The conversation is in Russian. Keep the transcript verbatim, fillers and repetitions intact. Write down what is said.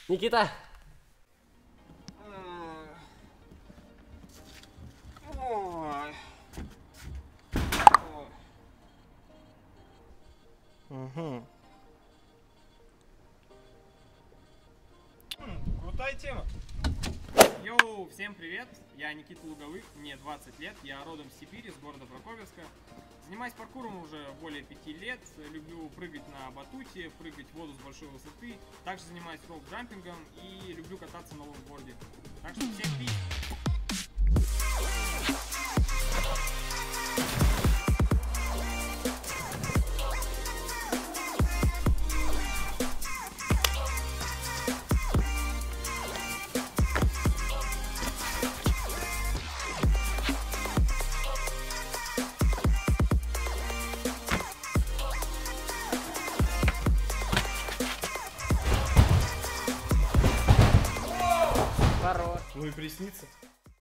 Никита! Угу. Крутая тема. Йоу, всем привет! Я Никита Луговых, мне двадцать лет, я родом с Сибири, с города Прокопьевска. Занимаюсь паркуром уже более пяти лет, люблю прыгать на батуте, прыгать в воду с большой высоты, также занимаюсь роуп-джампингом и люблю кататься на лонгборде. Так что всем пить! Хорош. Ну и приснится.